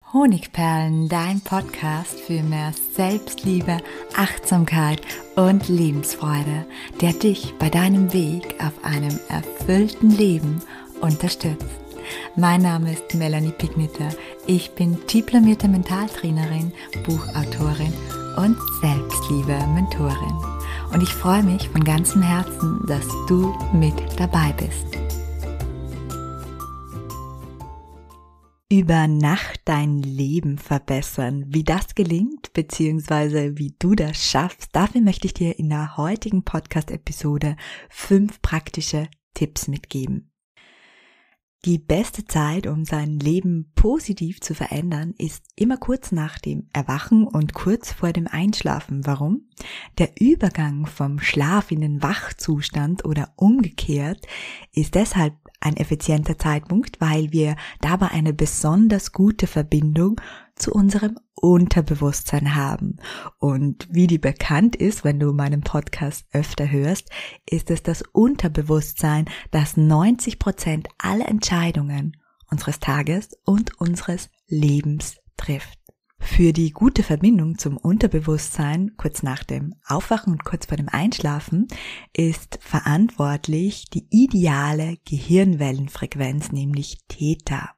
Honigperlen, dein Podcast für mehr Selbstliebe, Achtsamkeit und Lebensfreude, der dich bei deinem Weg auf einem erfüllten Leben unterstützt. Mein Name ist Melanie Pigniter. Ich bin diplomierte Mentaltrainerin, Buchautorin und Selbstliebe-Mentorin. Und ich freue mich von ganzem Herzen, dass du mit dabei bist. Über Nacht dein Leben verbessern. Wie das gelingt, beziehungsweise wie du das schaffst, dafür möchte ich dir in der heutigen Podcast-Episode 5 praktische Tipps mitgeben. Die beste Zeit, um sein Leben positiv zu verändern, ist immer kurz nach dem Erwachen und kurz vor dem Einschlafen. Warum? Der Übergang vom Schlaf in den Wachzustand oder umgekehrt ist deshalb ein effizienter Zeitpunkt, weil wir dabei eine besonders gute Verbindung zu unserem Unterbewusstsein haben. Und wie die bekannt ist, wenn du meinen Podcast öfter hörst, ist es das Unterbewusstsein, das 90% aller Entscheidungen unseres Tages und unseres Lebens trifft. Für die gute Verbindung zum Unterbewusstsein, kurz nach dem Aufwachen und kurz vor dem Einschlafen, ist verantwortlich die ideale Gehirnwellenfrequenz, nämlich Theta.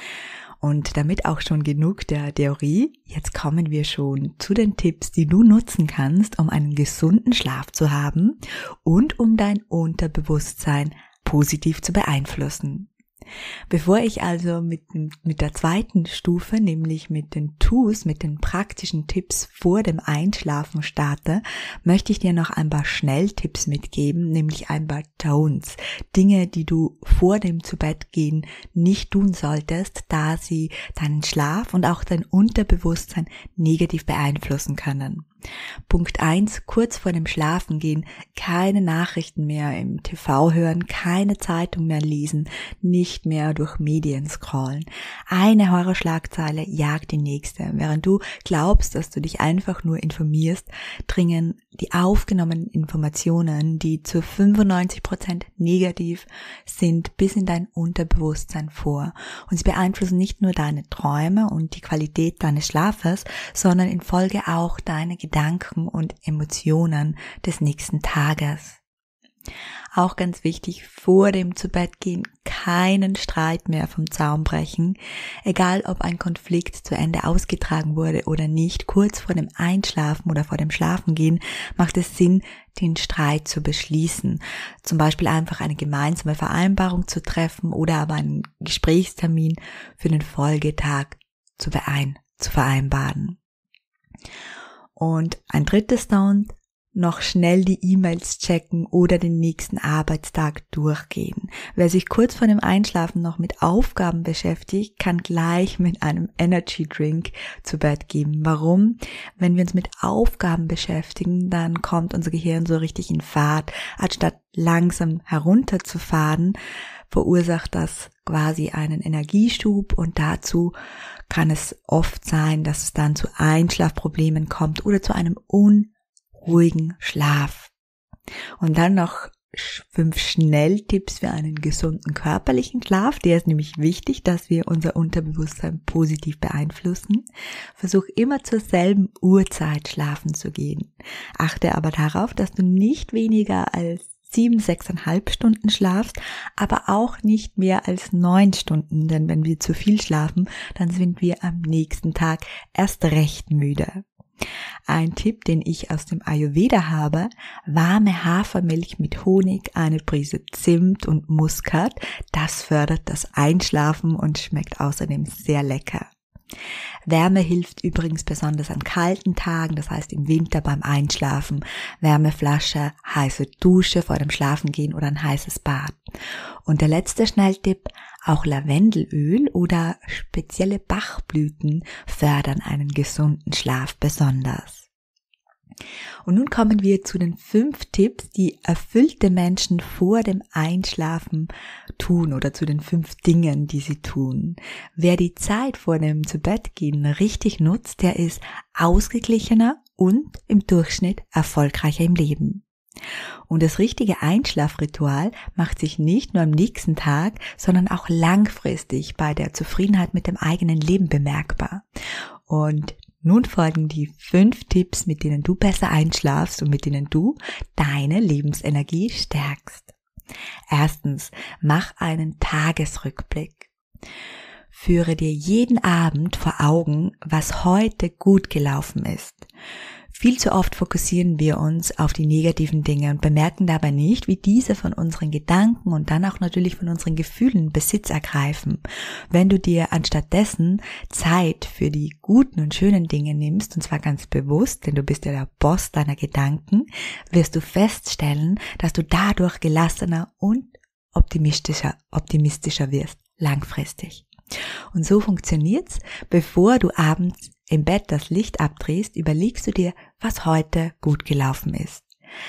Und damit auch schon genug der Theorie, jetzt kommen wir schon zu den Tipps, die du nutzen kannst, um einen gesunden Schlaf zu haben und um dein Unterbewusstsein positiv zu beeinflussen. Bevor ich also mit der zweiten Stufe, nämlich mit den Tools, mit den praktischen Tipps vor dem Einschlafen starte, möchte ich dir noch ein paar Schnelltipps mitgeben, nämlich ein paar Don'ts. Dinge, die du vor dem Zubettgehen nicht tun solltest, da sie deinen Schlaf und auch dein Unterbewusstsein negativ beeinflussen können. Punkt 1, kurz vor dem Schlafengehen keine Nachrichten mehr im TV hören, keine Zeitung mehr lesen, nicht mehr durch Medien scrollen. Eine Horrorschlagzeile jagt die nächste. Während du glaubst, dass du dich einfach nur informierst, dringen die aufgenommenen Informationen, die zu 95% negativ sind, bis in dein Unterbewusstsein vor. Und sie beeinflussen nicht nur deine Träume und die Qualität deines Schlafes, sondern in Folge auch deine Gedanken und Emotionen des nächsten Tages. Auch ganz wichtig, vor dem Zubettgehen keinen Streit mehr vom Zaun brechen. Egal, ob ein Konflikt zu Ende ausgetragen wurde oder nicht, kurz vor dem Einschlafen oder vor dem Schlafengehen macht es Sinn, den Streit zu beschließen. Zum Beispiel einfach eine gemeinsame Vereinbarung zu treffen oder aber einen Gesprächstermin für den Folgetag zu vereinbaren. Und ein drittes Down, noch schnell die E-Mails checken oder den nächsten Arbeitstag durchgehen. Wer sich kurz vor dem Einschlafen noch mit Aufgaben beschäftigt, kann gleich mit einem Energy Drink zu Bett gehen. Warum? Wenn wir uns mit Aufgaben beschäftigen, dann kommt unser Gehirn so richtig in Fahrt. Anstatt langsam herunterzufahren, verursacht das quasi einen Energieschub und dazu kann es oft sein, dass es dann zu Einschlafproblemen kommt oder zu einem unruhigen Schlaf. Und dann noch 5 Schnelltipps für einen gesunden körperlichen Schlaf. Der ist nämlich wichtig, dass wir unser Unterbewusstsein positiv beeinflussen. Versuch immer zur selben Uhrzeit schlafen zu gehen. Achte aber darauf, dass du nicht weniger als 6,5 Stunden schlafst, aber auch nicht mehr als 9 Stunden, denn wenn wir zu viel schlafen, dann sind wir am nächsten Tag erst recht müde. Ein Tipp, den ich aus dem Ayurveda habe: warme Hafermilch mit Honig, eine Prise Zimt und Muskat. Das fördert das Einschlafen und schmeckt außerdem sehr lecker. Wärme hilft übrigens besonders an kalten Tagen, das heißt im Winter beim Einschlafen. Wärmeflasche, heiße Dusche vor dem Schlafengehen oder ein heißes Bad. Und der letzte Schnelltipp: auch Lavendelöl oder spezielle Bachblüten fördern einen gesunden Schlaf besonders. Und nun kommen wir zu den 5 Tipps, die erfüllte Menschen vor dem Einschlafen tun oder zu den 5 Dingen, die sie tun. Wer die Zeit vor dem Zubettgehen richtig nutzt, der ist ausgeglichener und im Durchschnitt erfolgreicher im Leben. Und das richtige Einschlafritual macht sich nicht nur am nächsten Tag, sondern auch langfristig bei der Zufriedenheit mit dem eigenen Leben bemerkbar. Und nun folgen die 5 Tipps, mit denen du besser einschlafst und mit denen du deine Lebensenergie stärkst. Erstens, mach einen Tagesrückblick. Führe dir jeden Abend vor Augen, was heute gut gelaufen ist. Viel zu oft fokussieren wir uns auf die negativen Dinge und bemerken dabei nicht, wie diese von unseren Gedanken und dann auch natürlich von unseren Gefühlen Besitz ergreifen. Wenn du dir anstattdessen Zeit für die guten und schönen Dinge nimmst, und zwar ganz bewusst, denn du bist ja der Boss deiner Gedanken, wirst du feststellen, dass du dadurch gelassener und optimistischer wirst, langfristig. Und so funktioniert's. Bevor du abends im Bett das Licht abdrehst, überlegst du dir, was heute gut gelaufen ist.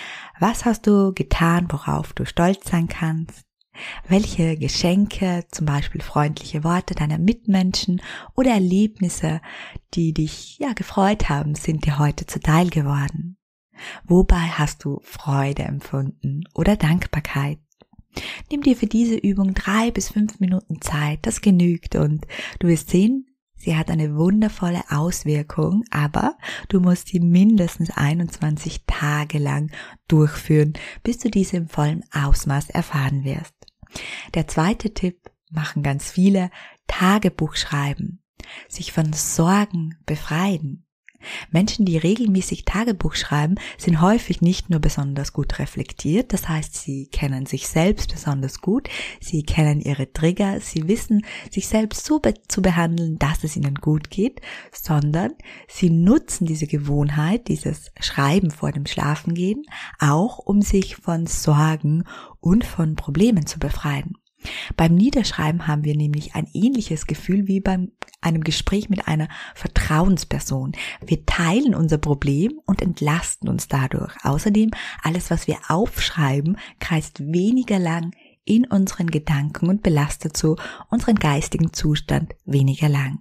Was hast du getan, worauf du stolz sein kannst? Welche Geschenke, zum Beispiel freundliche Worte deiner Mitmenschen oder Erlebnisse, die dich gefreut haben, sind dir heute zuteil geworden? Wobei hast du Freude empfunden oder Dankbarkeit? Nimm dir für diese Übung 3 bis 5 Minuten Zeit, das genügt und du wirst sehen, sie hat eine wundervolle Auswirkung, aber du musst sie mindestens 21 Tage lang durchführen, bis du diese im vollen Ausmaß erfahren wirst. Der zweite Tipp, machen ganz viele, Tagebuch schreiben, sich von Sorgen befreien. Menschen, die regelmäßig Tagebuch schreiben, sind häufig nicht nur besonders gut reflektiert, das heißt, sie kennen sich selbst besonders gut, sie kennen ihre Trigger, sie wissen, sich selbst so zu behandeln, dass es ihnen gut geht, sondern sie nutzen diese Gewohnheit, dieses Schreiben vor dem Schlafengehen, auch um sich von Sorgen und von Problemen zu befreien. Beim Niederschreiben haben wir nämlich ein ähnliches Gefühl wie bei einem Gespräch mit einer Vertrauensperson. Wir teilen unser Problem und entlasten uns dadurch. Außerdem, alles, was wir aufschreiben, kreist weniger lang in unseren Gedanken und belastet so unseren geistigen Zustand weniger lang.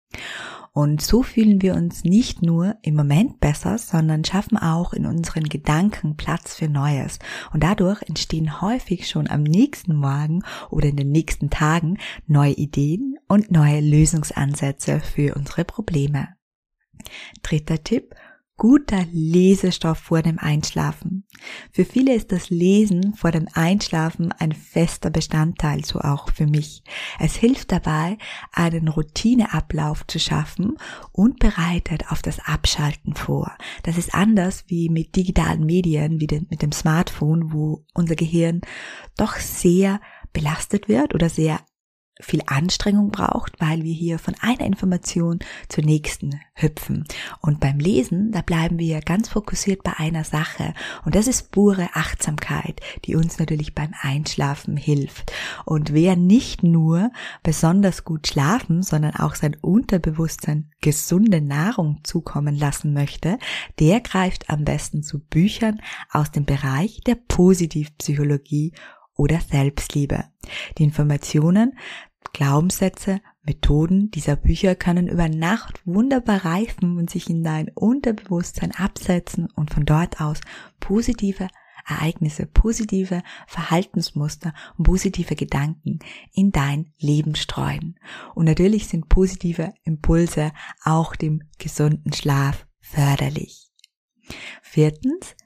Und so fühlen wir uns nicht nur im Moment besser, sondern schaffen auch in unseren Gedanken Platz für Neues. Und dadurch entstehen häufig schon am nächsten Morgen oder in den nächsten Tagen neue Ideen und neue Lösungsansätze für unsere Probleme. Dritter Tipp: guter Lesestoff vor dem Einschlafen. Für viele ist das Lesen vor dem Einschlafen ein fester Bestandteil, so auch für mich. Es hilft dabei, einen Routineablauf zu schaffen und bereitet auf das Abschalten vor. Das ist anders wie mit digitalen Medien, wie mit dem Smartphone, wo unser Gehirn doch sehr belastet wird oder sehr viel Anstrengung braucht, weil wir hier von einer Information zur nächsten hüpfen. Und beim Lesen, da bleiben wir ganz fokussiert bei einer Sache. Und das ist pure Achtsamkeit, die uns natürlich beim Einschlafen hilft. Und wer nicht nur besonders gut schlafen, sondern auch sein Unterbewusstsein gesunde Nahrung zukommen lassen möchte, der greift am besten zu Büchern aus dem Bereich der Positivpsychologie oder Selbstliebe. Die Informationen, Glaubenssätze, Methoden dieser Bücher können über Nacht wunderbar reifen und sich in dein Unterbewusstsein absetzen und von dort aus positive Ereignisse, positive Verhaltensmuster und positive Gedanken in dein Leben streuen. Und natürlich sind positive Impulse auch dem gesunden Schlaf förderlich. Viertens,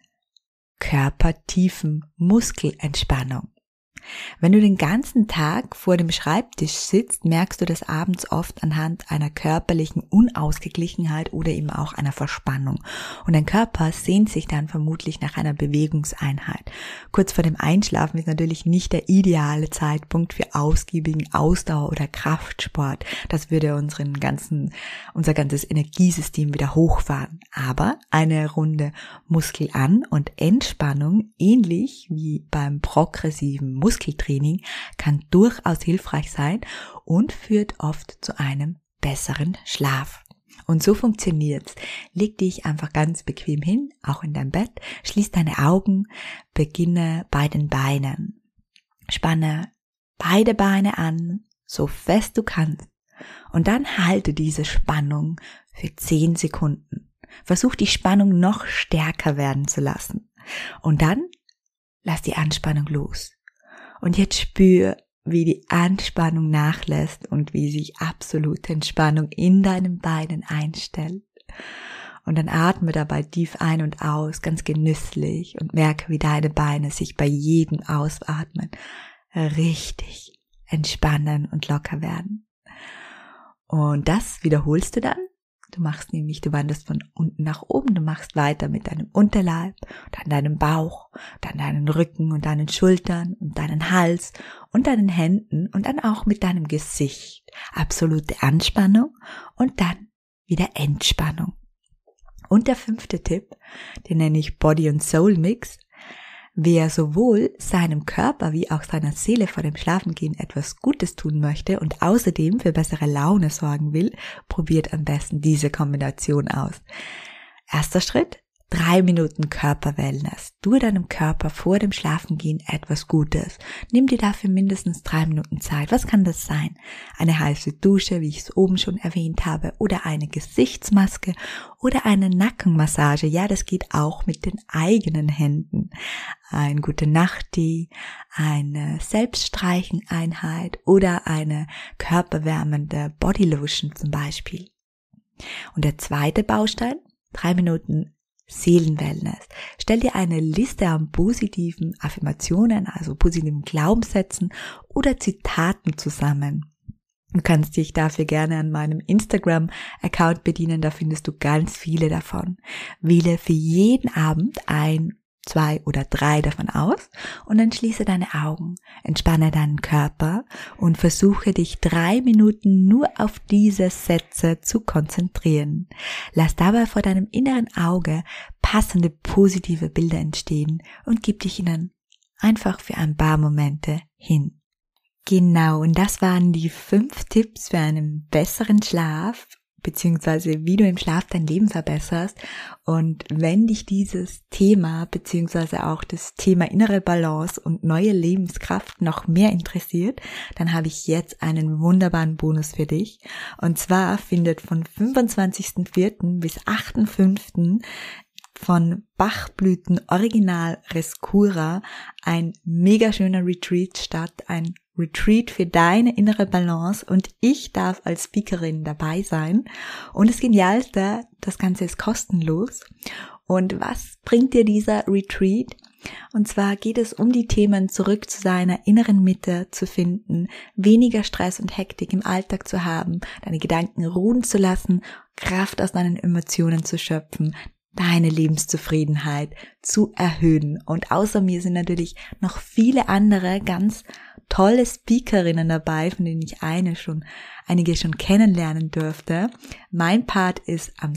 Körpertiefen Muskelentspannung. Wenn du den ganzen Tag vor dem Schreibtisch sitzt, merkst du das abends oft anhand einer körperlichen Unausgeglichenheit oder eben auch einer Verspannung. Und dein Körper sehnt sich dann vermutlich nach einer Bewegungseinheit. Kurz vor dem Einschlafen ist natürlich nicht der ideale Zeitpunkt für ausgiebigen Ausdauer- oder Kraftsport. Das würde unser ganzes Energiesystem wieder hochfahren. Aber eine Runde Muskelan- und Entspannung, ähnlich wie beim progressiven Muskeltraining, kann durchaus hilfreich sein und führt oft zu einem besseren Schlaf. Und so funktioniert's. Leg dich einfach ganz bequem hin, auch in deinem Bett, schließ deine Augen, beginne bei den Beinen. Spanne beide Beine an, so fest du kannst. Und dann halte diese Spannung für 10 Sekunden. Versuch die Spannung noch stärker werden zu lassen. Und dann lass die Anspannung los. Und jetzt spür, wie die Anspannung nachlässt und wie sich absolute Entspannung in deinen Beinen einstellt. Und dann atme dabei tief ein und aus, ganz genüsslich, und merke, wie deine Beine sich bei jedem Ausatmen richtig entspannen und locker werden. Und das wiederholst du dann. Du wanderst von unten nach oben, du machst weiter mit deinem Unterleib, dann deinem Bauch, dann deinen Rücken und deinen Schultern und deinen Hals und deinen Händen und dann auch mit deinem Gesicht. Absolute Anspannung und dann wieder Entspannung. Und der 5. Tipp, den nenne ich Body and Soul Mix. Wer sowohl seinem Körper wie auch seiner Seele vor dem Schlafengehen etwas Gutes tun möchte und außerdem für bessere Laune sorgen will, probiert am besten diese Kombination aus. Erster Schritt: 3 Minuten Körperwellness. Tue deinem Körper vor dem Schlafengehen etwas Gutes. Nimm dir dafür mindestens 3 Minuten Zeit. Was kann das sein? Eine heiße Dusche, wie ich es oben schon erwähnt habe, oder eine Gesichtsmaske oder eine Nackenmassage. Ja, das geht auch mit den eigenen Händen. Ein Gute-Nacht-Tee, eine Selbststreicheneinheit oder eine körperwärmende Bodylotion zum Beispiel. Und der zweite Baustein: 3 Minuten Seelenwellness. Stell dir eine Liste an positiven Affirmationen, also positiven Glaubenssätzen oder Zitaten zusammen. Du kannst dich dafür gerne an meinem Instagram-Account bedienen, da findest du ganz viele davon. Wähle für jeden Abend 1, 2 oder 3 davon aus und dann schließe deine Augen, entspanne deinen Körper und versuche dich 3 Minuten nur auf diese Sätze zu konzentrieren. Lass dabei vor deinem inneren Auge passende positive Bilder entstehen und gib dich ihnen einfach für ein paar Momente hin. Genau, und das waren die 5 Tipps für einen besseren Schlaf, beziehungsweise wie du im Schlaf dein Leben verbesserst. Und wenn dich dieses Thema, beziehungsweise auch das Thema innere Balance und neue Lebenskraft noch mehr interessiert, dann habe ich jetzt einen wunderbaren Bonus für dich. Und zwar findet von 25.04. bis 8.05. von Bachblüten Original Rescura ein mega schöner Retreat statt, ein Retreat für deine innere Balance, und ich darf als Speakerin dabei sein. Und das Genialste, das Ganze ist kostenlos. Und was bringt dir dieser Retreat? Und zwar geht es um die Themen, zurück zu seiner inneren Mitte zu finden, weniger Stress und Hektik im Alltag zu haben, deine Gedanken ruhen zu lassen, Kraft aus deinen Emotionen zu schöpfen, deine Lebenszufriedenheit zu erhöhen. Und außer mir sind natürlich noch viele andere ganz tolle Speakerinnen dabei, von denen ich einige schon kennenlernen durfte. Mein Part ist am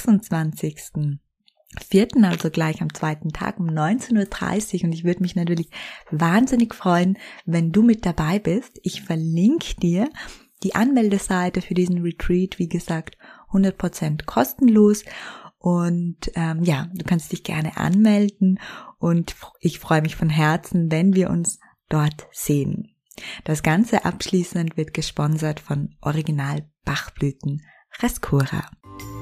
26.04., also gleich am 2. Tag um 19.30 Uhr, und ich würde mich natürlich wahnsinnig freuen, wenn du mit dabei bist. Ich verlinke dir die Anmeldeseite für diesen Retreat, wie gesagt, 100% kostenlos. Und du kannst dich gerne anmelden, und ich freue mich von Herzen, wenn wir uns dort sehen. Das Ganze abschließend wird gesponsert von Original Bachblüten Rescura.